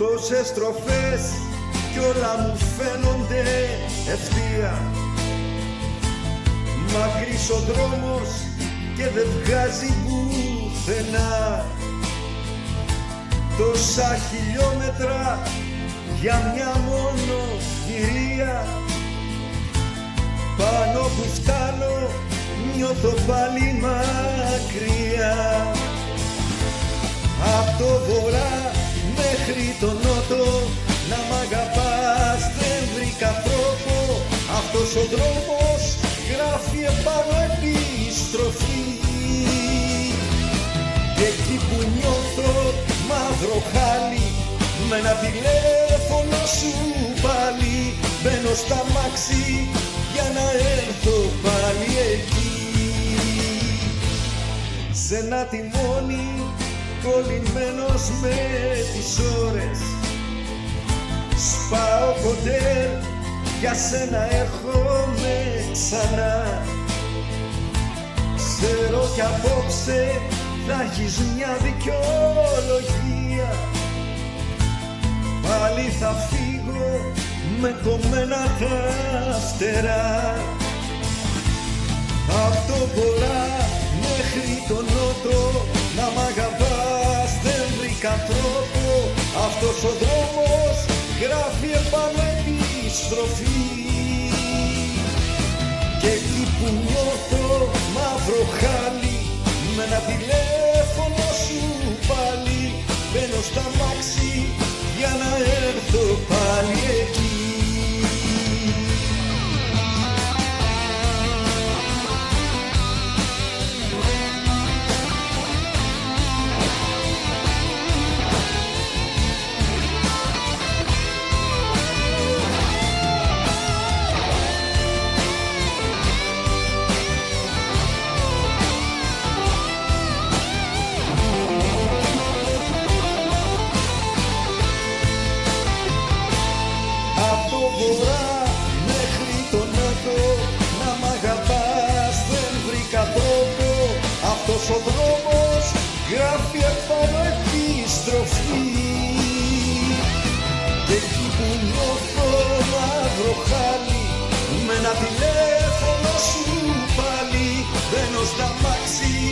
Τόσες στροφές κι όλα μου φαίνονται ευθεία. Μακρύς ο δρόμος και δεν βγάζει πουθενά. Τόσα χιλιόμετρα για μια μόνο κυρία. Πάνω που φτάνω νιώθω πάλι μακριά. Απ' το βορρά μέχρι το νότο να μ' αγαπάς δεν βρήκα τρόπο. Αυτός ο δρόμος γράφει επάνω επιστροφή. Και εκεί που νιώθω μαύρο χάλι με ένα τηλέφωνο σου πάλι μπαίνω στα μάξι για να έρθω πάλι εκεί. Σε ένα τιμόνι κολλημένος με τις ώρες σπάω κοντέρ, για σένα έρχομαι ξανά. Ξέρω κι απόψε θα έχεις μια δικαιολογία. Πάλι θα φύγω με κομμένα τα φτερά. Απ' το βορρά μέχρι το νότο να μ' αγαπάς δεν βρήκα τρόπο. Αυτός ο δρόμος γράφει επάνω επιστροφή. Και εκεί που νιώθω μαύρο χάλι με ένα τηλέφωνο σου πάλι μπαίνω στα μάξι για να έρθω πάλι εκεί. Μέχρι το νότο να μ' αγαπάς δεν βρήκα τρόπο. Αυτός ο δρόμος γράφει επάνω επιστροφή. Και εκεί που νιώθω μαύρο χάλι με ένα τηλέφωνο σου πάλι μπαίνω στα μάξι